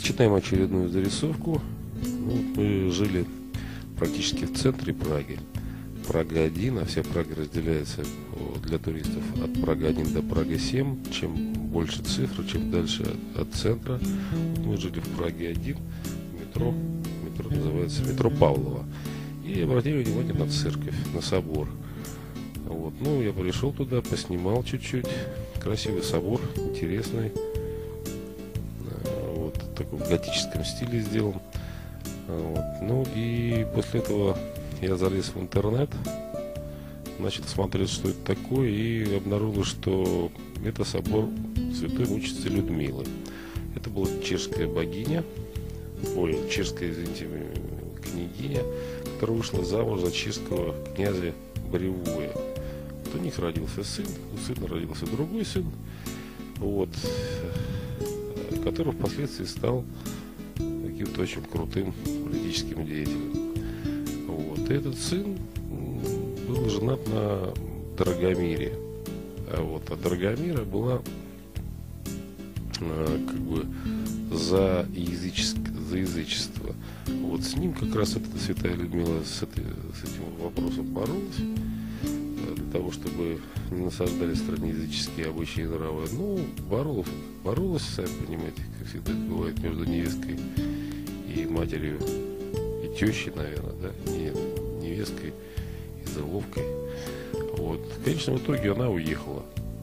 Читаем очередную зарисовку. Ну, мы жили практически в центре Праги. Прага-1, а вся Прага разделяется для туристов от Прага-1 до Прага-7. Чем больше цифр, чем дальше от центра. Мы жили в Праге-1, метро называется метро Павлова. И обратили внимание на церковь, на собор. Вот. Ну, я пришел туда, поснимал чуть-чуть. Красивый собор, интересный. Вот, в таком готическом стиле сделан. Вот. Ну, и после этого я залез в интернет, начал смотреть, что это такое, и обнаружил, что это собор святой мученицы Людмилы. Это была чешская богиня, чешская, извините, княгиня, которая вышла замуж за чешского князя Боревоя. Вот у них родился сын, у сына родился другой сын, вот, который впоследствии стал каким-то очень крутым политическим деятелем. Вот. И этот сын был женат на Драгомире. А Драгомира была как бы за язычество. Вот с ним как раз эта святая Людмила с этим вопросом боролась, для того, чтобы не насаждали в стране языческие обычаи и нравы. Ну, боролась, сами понимаете, как всегда это бывает, между невесткой и матерью, и тещей, наверное, да, не невесткой и заловкой. Вот. В конечном итоге она уехала.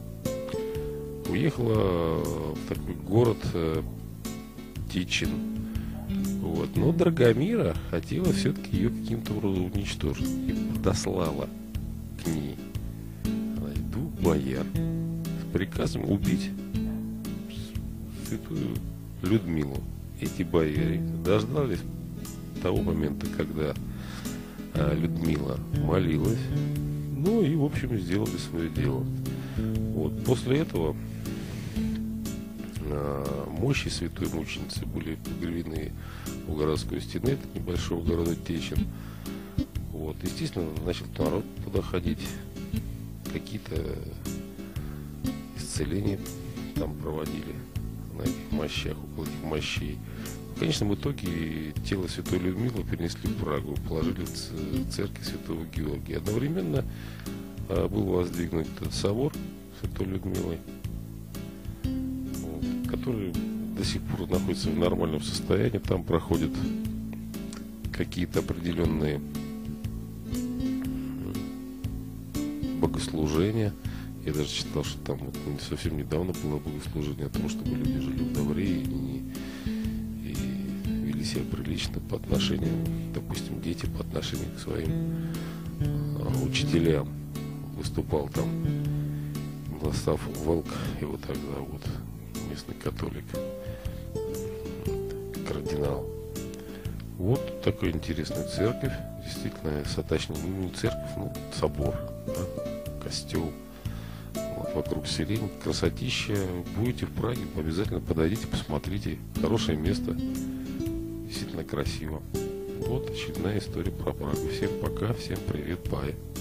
Уехала в такой город Тичин. Вот. Но Драгомира хотела все-таки ее каким-то образом уничтожить. И подослала к ней двух бояр с приказом убить святую Людмилу. Эти бояре дождались того момента, когда Людмила молилась, ну и, в общем, сделали свое дело. Вот. После этого мощи святой мученицы были погребены у городской стены, это небольшого города Течин. Вот. Естественно, начал народ туда ходить, какие-то исцеления там проводили на этих мощах, около этих мощей. В конечном итоге тело святой Людмилы перенесли в Прагу, положили в церковь святого Георгия. Одновременно был воздвигнут этот собор святой Людмилы, который до сих пор находится в нормальном состоянии. Там проходят какие-то определенные богослужения. Я даже читал, что там совсем недавно было богослужение о том, чтобы люди жили в добре и вели себя прилично по отношению, допустим, дети по отношению к своим учителям. Выступал там Властав Волк, его тогда вот местный католик, кардинал. Вот такая интересная церковь, действительно, точнее, не церковь, но собор, да, костел. Вот, вокруг сирень, красотища. Будете в Праге, обязательно подойдите, посмотрите. Хорошее место, действительно красиво. Вот очередная история про Прагу. Всем пока, всем привет, бай.